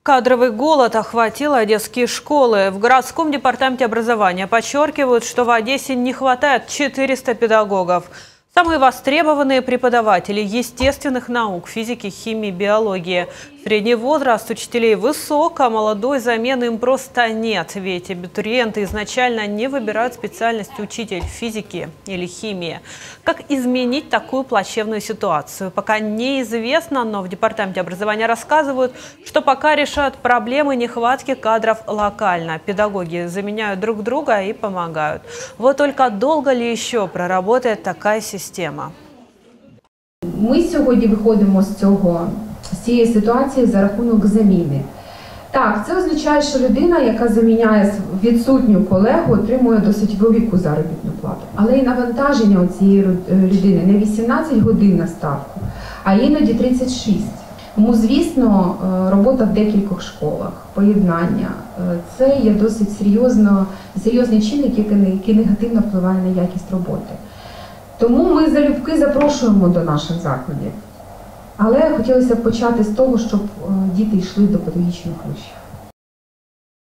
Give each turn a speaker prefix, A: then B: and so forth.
A: Кадровый голод охватил одесские школы. В городском департаменте образования подчеркивают, что в Одессе не хватает 400 педагогов. Самые востребованные преподаватели естественных наук, физики, химии, биологии. Средний возраст учителей высок, а молодой замены им просто нет. Ведь абитуриенты изначально не выбирают специальность учитель физики или химии. Как изменить такую плачевную ситуацию, пока неизвестно, но в департаменте образования рассказывают, что пока решают проблемы нехватки кадров локально. Педагоги заменяют друг друга и помогают. Вот только долго ли еще проработает такая система?
B: Ми сьогодні виходимо з цієї ситуації за рахунок заміни. Так, це означає, що людина, яка заміняє відсутню колегу, отримує досить велику заробітну плату. Але і навантаження у цієї людини не 18 годин на ставку, а іноді 36. Тому, звісно, робота в декількох школах, поєднання – це є досить серйозний чинник, який негативно впливає на якість роботи. Тому ми залюбки запрошуємо до наших закладів. Але хотілося б почати з того, щоб діти йшли до педагогічних вишів.